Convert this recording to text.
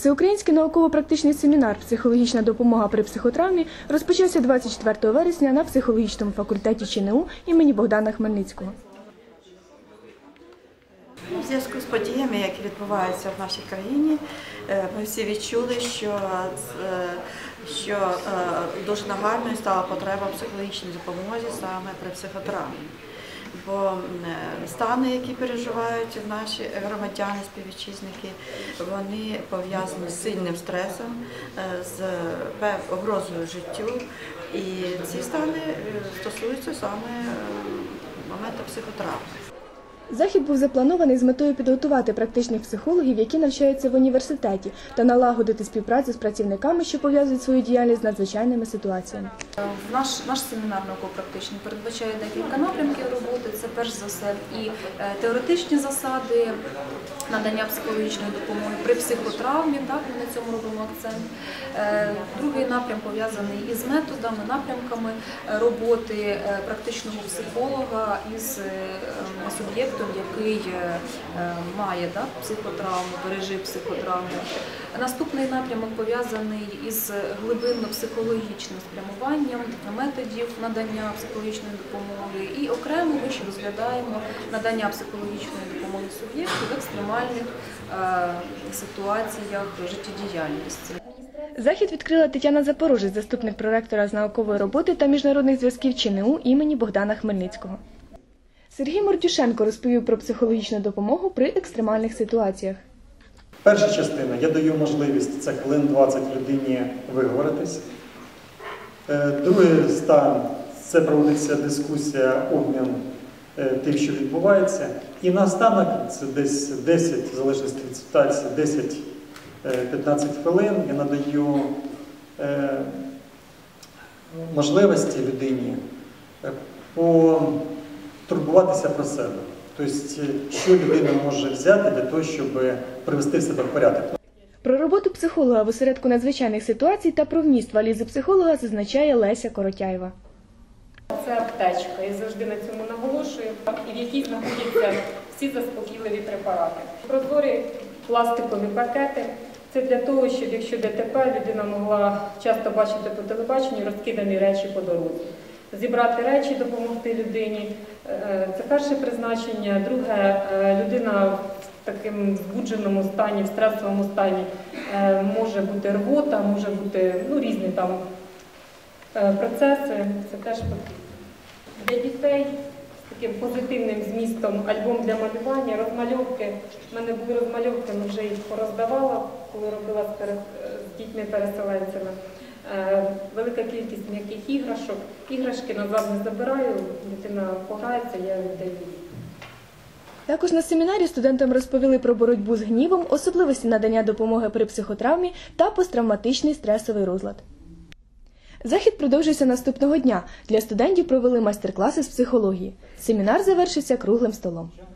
Всеукраїнський науково-практичний семінар «Психологічна допомога при психотравмі» розпочався 24 вересня на психологічному факультеті ЧНУ імені Богдана Хмельницького. У зв'язку з подіями, які відбуваються в нашій країні, ми всі відчули, що дуже нагальною стала потреба психологічній допомозі саме при психотравмі. Бо стани, які переживають наші громадяни, співвітчизники, вони пов'язані з сильним стресом, з погрозою життю. І ці стани стосуються саме моменту психотравми. Захід був запланований з метою підготувати практичних психологів, які навчаються в університеті, та налагодити співпрацю з працівниками, що пов'язують свою діяльність з надзвичайними ситуаціями. Наш семінар науково-практичний передбачає декілька напрямків роботи. Це перш за все і теоретичні засади надання психологічної допомоги при психотравмі, так, ми на цьому робимо акцент. Другий напрям пов'язаний із методами, напрямками роботи практичного психолога із суб'єктом, який має психотравму, пережив психотравму. Наступний напрямок пов'язаний із глибинно-психологічним спрямуванням методів надання психологічної допомоги. І окремо ми ще розглядаємо надання психологічної допомоги суб'єкту в екстремальних ситуаціях життєдіяльності. Захід відкрила Тетяна Запорожець, заступник проректора з наукової роботи та міжнародних зв'язків ЧНУ імені Богдана Хмельницького. Сергій Мордюшенко розповів про психологічну допомогу при екстремальних ситуаціях. Перша частина – я даю можливість, це хвилин 20 людині виговоритись. Другий стан – це проводиться дискусія, обмін тим, що відбувається. І наостанок, це десь 10, в залежності від ситуації, 10-15 хвилин я надаю можливості людині потурбуватися про себе. Тобто, що людина може взяти для того, щоб привести себе в порядок. Про роботу психолога в осередку надзвичайних ситуацій та про вміст валізи психолога зазначає Леся Коротяєва. Це аптечка, я завжди на цьому наголошую, і в якій знаходяться всі заспокійливі препарати. Прозорі пластикові пакети – це для того, щоб якщо ДТП, людина могла часто бачити по телебаченню розкидані речі по дорозі. Зібрати речі, допомогти людині – це перше призначення. Друге, людина в такому збудженому стані, в стресовому стані може бути рвота, може бути різні там процеси, це теж потрібно. Для дітей з таким позитивним змістом альбом для малювання, розмальовки. У мене були розмальовки, але вже їх пороздавала, коли робила з дітьми-переселенцями. Велика кількість м'яких іграшок. Іграшки назад не забираю, дитина пограється, я віддаю. Також на семінарі студентам розповіли про боротьбу з гнівом, особливості надання допомоги при психотравмі та посттравматичний стресовий розлад. Захід продовжився наступного дня. Для студентів провели майстер-класи з психології. Семінар завершився круглим столом.